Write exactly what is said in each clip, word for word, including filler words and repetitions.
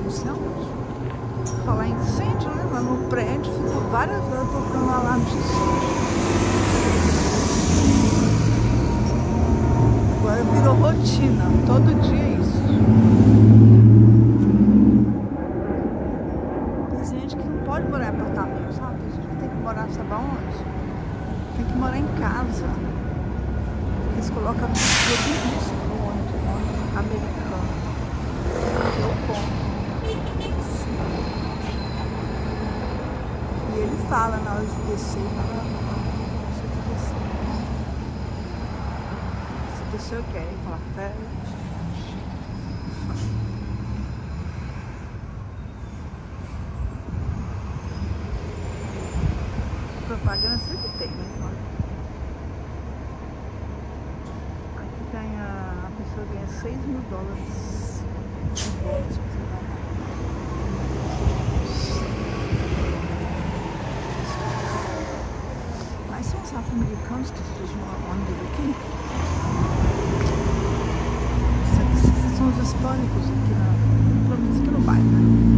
não sei onde. Falar em incêndio, né? Lá no prédio ficou várias horas tocando alarme de incêndio. Agora virou rotina, todo dia é isso. Tem gente que não pode morar em apartamento, sabe? Tem gente que tem que morar, sabe aonde? Tem que morar em casa. Eles colocam a vida em risco no ônibus americano. Eu compro. E ele fala na hora de descer, fala, não, você tem que descer. Se descer eu quero, ele fala, pera. Propaganda sempre tem, né? Aqui ganha, a pessoa ganha seis mil dólares de bônus. Mas são os afro-americanos que dirigem uma ônibus aqui. Esses são os históricos aqui, na, pelo menos aqui no bairro, né?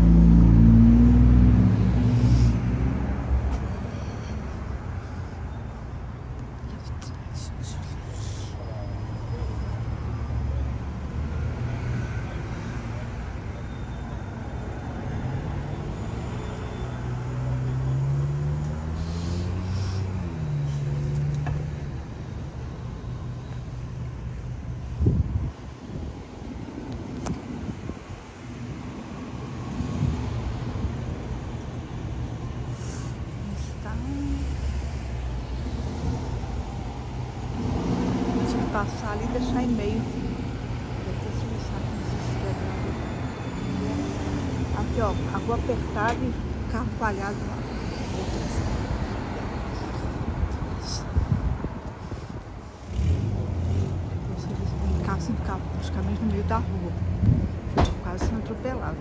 Passar ali e deixar e-mail. Aqui, ó, a rua apertada e carro falhado lá. Tem carro sem carro, praticamente no meio da rua. Quase sendo atropelado.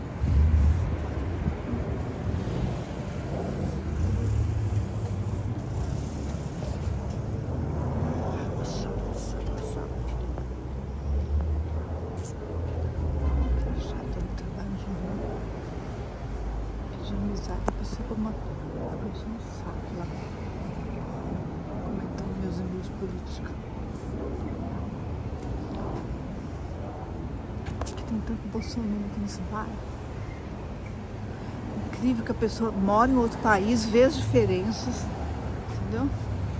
A pessoa como uma pessoa no saco lá, comentando meus amigos de política. Que tem tanto Bolsonaro aqui nesse bairro. Incrível que a pessoa mora em outro país, vê as diferenças, entendeu?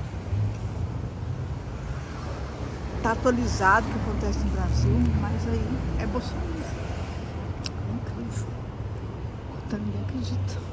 Tá atualizado o que acontece no Brasil, mas aí é Bolsonaro. É incrível. Então ninguém acredita.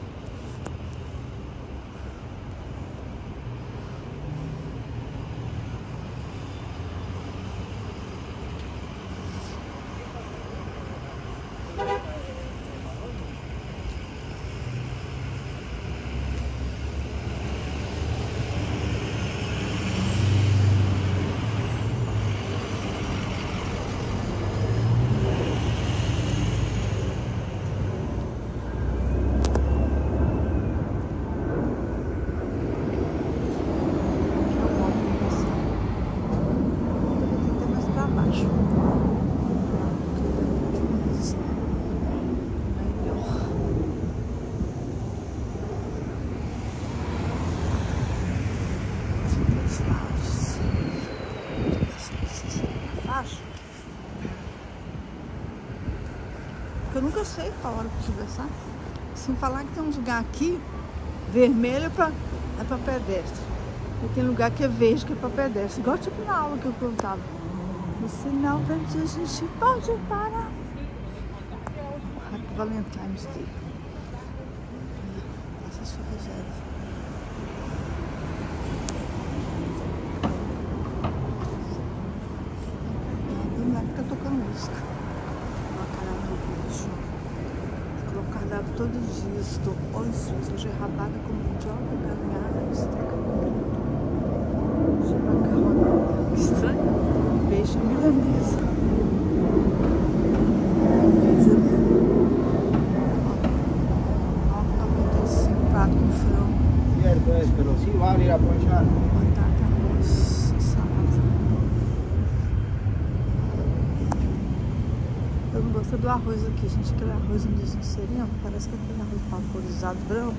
Eu nunca sei qual hora que atravessar. Sem falar que tem uns lugares aqui, vermelho é pra, é pra pedestre. E tem lugar que é verde que é pra pedestre. Igual tipo na aula que eu contava. O sinal verde a gente pode parar. Happy Valentine's Day. Essa é a sua reserva. Do lado que tá tocando música. Todos os dias estou onze dias, hoje é rabada com mandioca, galinhada, bisteca, de macarrão. Que estranho. Peixe milanesa. Beijo. noventa e cinco prato com frango. Cierto es, pero sí vale ir a planchar. Batata, arroz, salada. Eu não gosto música do arroz aqui, gente. Aquele arroz indígena, parece que é aquele arroz vaporizado branco.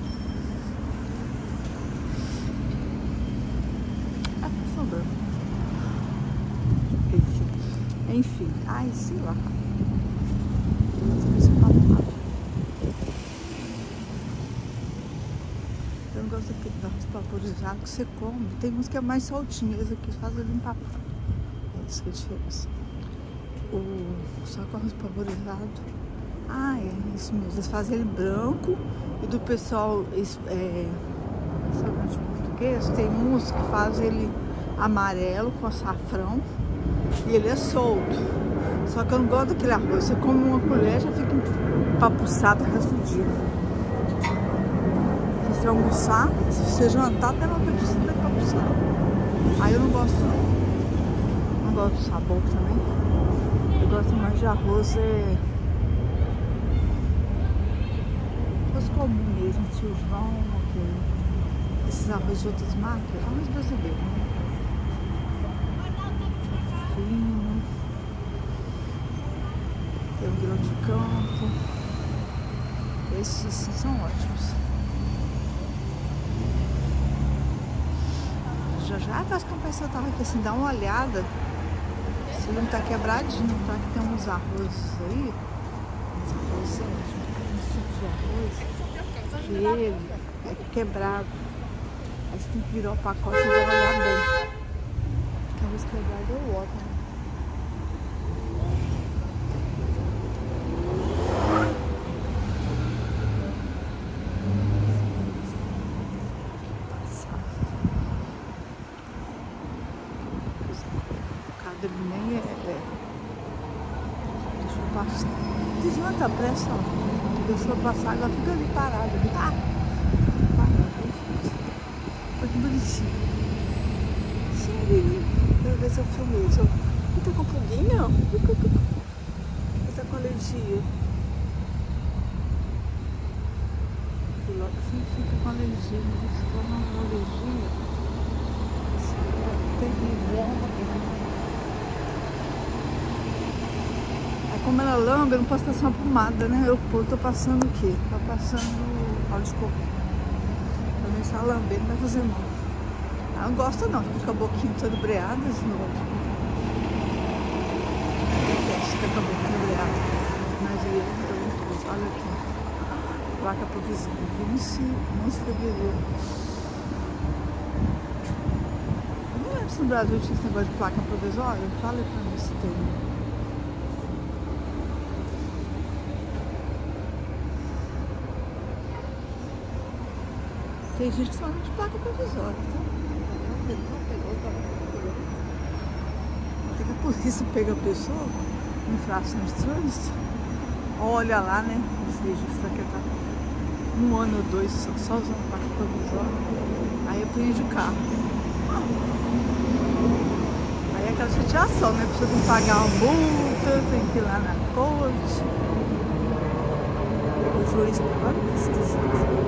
Ah, tá sobrando. Enfim. Enfim. Ai, sei lá. Eu não gosto daquele arroz vaporizado que você come. Tem uns que é mais soltinho, esse aqui faz ele empapar. É isso que é a diferença. O só com arroz vaporizado. Ah, é isso mesmo. Eles fazem ele branco e do pessoal é, restaurante português tem uns que fazem ele amarelo com açafrão e ele é solto. Só que eu não gosto daquele arroz. Você come uma colher já fica empapuçado o resto do dia. Se você almoçar, se você jantar, até uma pedir você tá empapuçado. Aí eu não gosto não. Não gosto do sabor também. Eu gosto mais de arroz, é... arroz comum mesmo, tio João, aquele... esses arroz de outras marcas, arroz brasileiro, né? Fino, tem um grão de campo, esses sim são ótimos. Já já faz com a pessoa tava aqui assim, dá uma olhada. Se não tá quebradinho, tá? Que tem uns arrozes aí. Uns arrozes, uns tipos de arroz. Que ele é quebrado. Aí você tem que virar o pacote e vai olhar bem. Porque arroz quebrado é o outro, né? Nem é, é. Deixa eu passar. Desmanta a pressa, ó. Deixa eu passar, ela fica ali parada. Ah! Parada. Olha que bonitinho. Sim, quero ver se eu filmei isso. Ele tá com pulguinha? Ele tá com alergia. Ele assim fica com alergia. Mas se for uma alergia, isso é terrível. Como ela lambe, eu não posso passar uma pomada, né? Eu tô passando o quê? Tô passando óleo de coco. Pra ver se ela lamber, não vai fazer mal. Ela não gosta não, fica a boquinha toda breada de novo. Fica com a boquinha breada. Mas ele é muito. Olha aqui. Placa provisória. vinte de fevereiro. Eu não lembro se no Brasil tinha esse negócio de placa provisória. Fala pra mim se tem. Tem gente que só não de placa provisória, tá? Não pegou, pegou. Tem que a polícia pega a pessoa, infração de trânsito, olha lá, né? Esse registro aqui tá um ano ou dois só, só usando placa provisória. Aí apreende o carro. Aí é aquela chateação, né? A pessoa tem que pagar uma multa, tem que ir lá na corte. O juiz, olha que esquisito.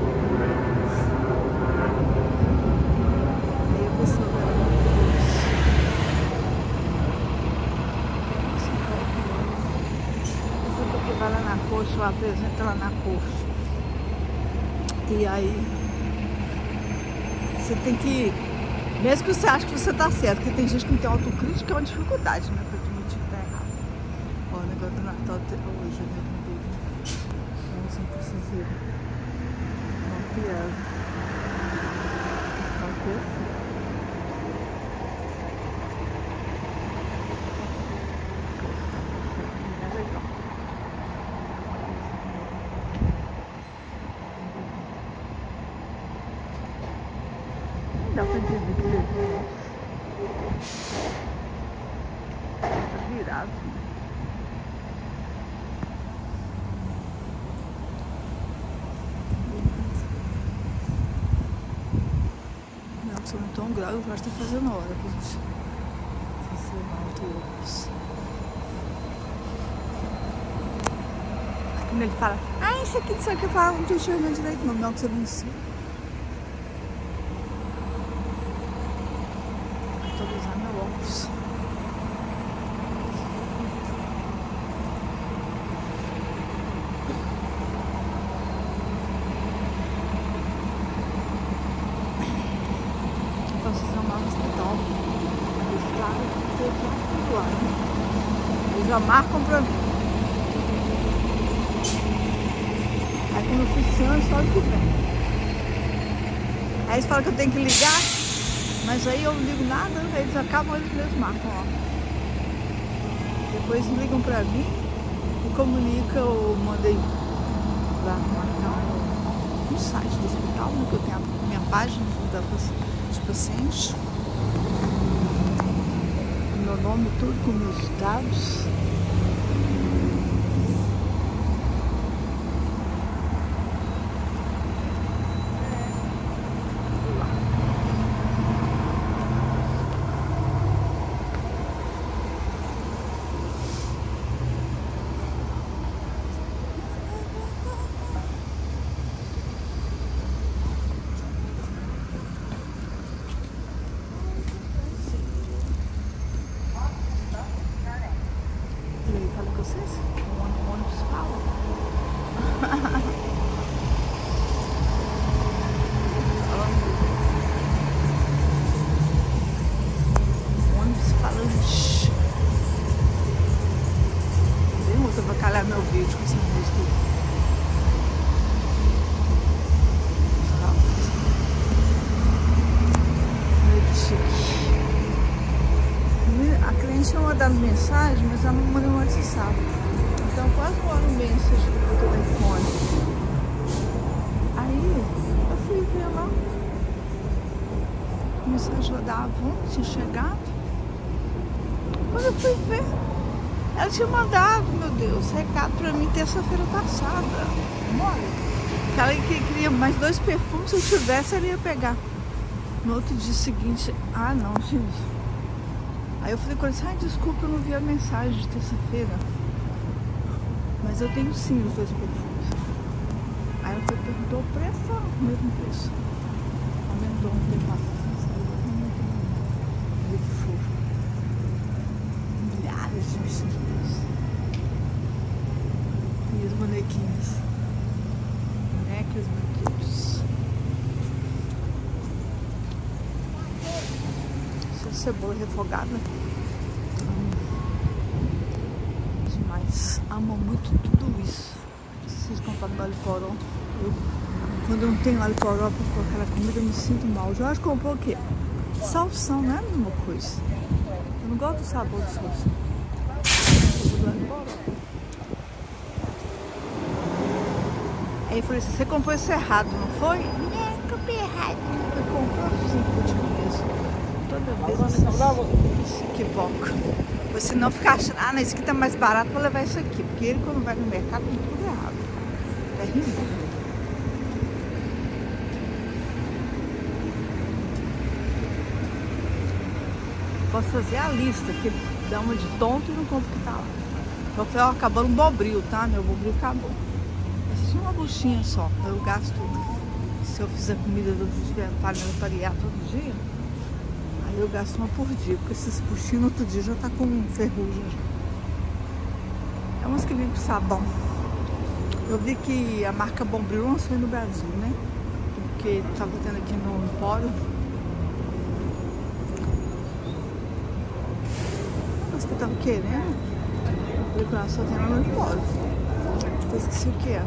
Vai lá na corte, eu apresento lá na corte. E aí você tem que, mesmo que você ache que você tá certo, porque tem gente que não tem autocrítica, é uma dificuldade, né? Pra admitir que tá errado. Ó, o negócio do Natal hoje, né? Vamos não precisa ir. Uma piada. Uma piada. Dá pra entender que ele tá virado. Não, se eu não tô um grau, eu acho que tá fazendo hora pra gente fazer alto. Quando ele fala, ah, isso aqui, isso aqui, eu falo, não tô enxergando direito, não, não, que você não ensina. Meu óculos. cara, tudo lá. Eles já marcam pra mim. Aí quando funciona, só o que vem. Aí eles falam que eu tenho que ligar, mas aí eu não ligo nada, aí eles acabam, eles mesmos marcam, ó. Depois ligam pra mim e comunicam, eu mandei lá marcar no, no site do hospital, né, que eu tenho a minha página da, dos pacientes. Meu nome, tudo com meus dados. Fala com vocês? O ônibus fala. O ônibus falante. Tem música pra calhar meu vídeo com essa música. Muito chique. A cliente não mandando mensagem, mas ela me mandou um WhatsApp. Então quase uma hora e meia no telefone. Aí eu fui ver lá. A mensagem lá da Avon tinha chegado. Quando eu fui ver, ela tinha mandado, meu Deus, recado pra mim terça-feira passada. Olha, que ela queria mais dois perfumes, se eu tivesse, ela ia pegar. No outro dia seguinte, ah não, gente. Aí eu falei com ele, ai, desculpa, eu não vi a mensagem de terça-feira. Mas eu tenho sim os dois perfumes. Aí ela perguntou o preço, o mesmo preço. Aumentou um tempo atrás. Muito fofo. Milhares de vestidos. E os bonequinhos. Bonecas, brinquedos. Cebola refogada. Hum. Demais. Amo muito tudo isso. Vocês compraram no Aliporó. Eu, quando eu não tenho Aliporó pra colocar aquela comida, eu me sinto mal. O Jorge comprou o quê? Salsão, não é a mesma coisa. Eu não gosto do sabor de salsão. Aí eu falei assim, você comprou isso errado, não foi? Não, comprei errado. Eu comprei assim, por último mesmo. Toda vez eu se equivoco. Pois se não ficar achando, ah, não, esse aqui tá mais barato, vou levar isso aqui. Porque ele, quando vai no mercado, tem tudo errado. É ridículo. Posso fazer a lista, que dá uma de tonto e não compro o que tá lá. Então eu falei, ó, acabou um bombril, tá? Meu bombril acabou. Mas tinha uma buchinha só, eu gasto. Se eu fizer comida dos panela parear todo dia, aí eu gasto uma por dia, porque esses buchinhos no outro dia já tá com ferrugem. É umas que vêm com sabão. Eu vi que a marca Bombril lançou no Brasil, né? Porque tava tendo aqui no Empório. Mas que eu tava querendo. Eu falei, só tem lá no Empório. Eu esqueci o que é.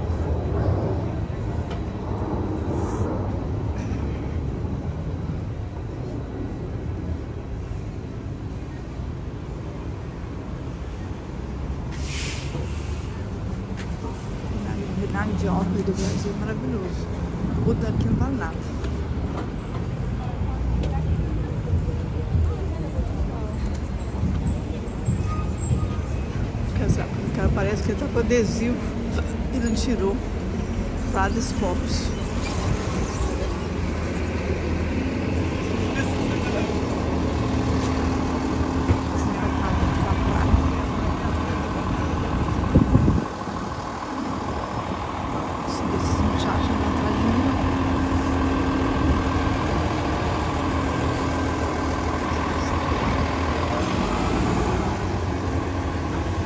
Vinagre de óleo do Brasil é maravilhoso. O daqui não vale nada. O cara parece que ele tá com adesivo e não tirou. Prades Pops.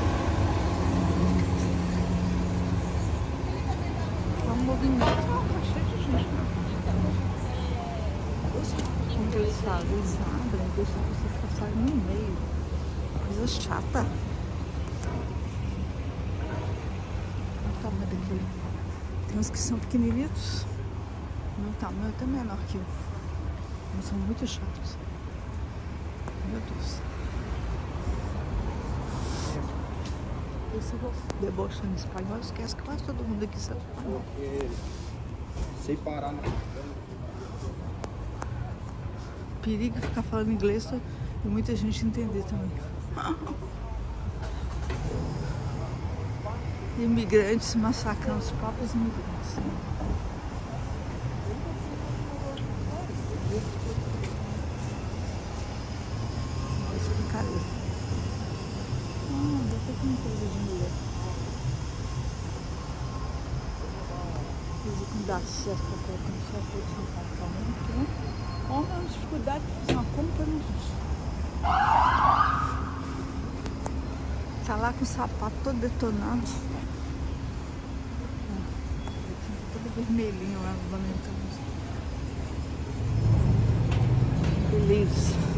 Movimento, coisa chata. Olha o tamanho daquele. Tem uns que são pequeninitos. O tamanho é até menor que eu. Mas são muito chatos. Meu Deus. Se eu vou debochando em espanhol, esquece que quase todo mundo aqui sabe espanhol. Sem parar, né? Perigo ficar falando inglês e muita gente entender também. Imigrantes massacrando os próprios imigrantes. Essa brincadeira. Ah, deve ter alguma coisa de mulher. Quando dá certo para colocar no seu peito de apartamento, né? Homem é uma dificuldade de fazer uma compra no justo. Tá lá com o sapato todo detonado. Tá todo vermelhinho lá no banheiro. Beleza.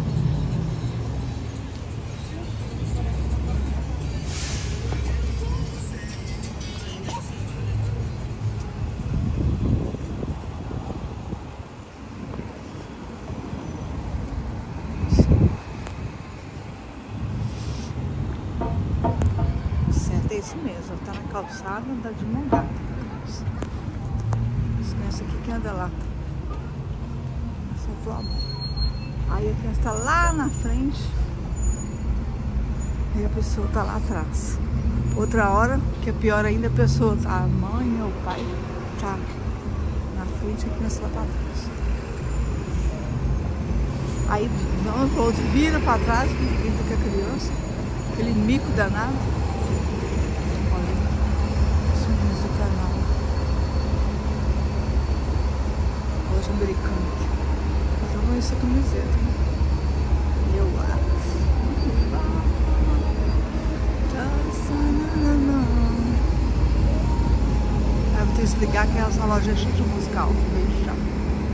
É isso mesmo, tá na calçada, anda de mão dada. Esquece aqui que anda lá. Aí a criança tá lá na frente e a pessoa tá lá atrás. Outra hora, que é pior ainda, a pessoa, a mãe ou o pai tá na frente e a criança tá atrás. Aí o outro vira pra trás, grita com a criança, aquele mico danado. Americano. Então essa camiseta. Eu acho. Ah, vou ter que explicar que essa loja é cheia de musical. Beijo.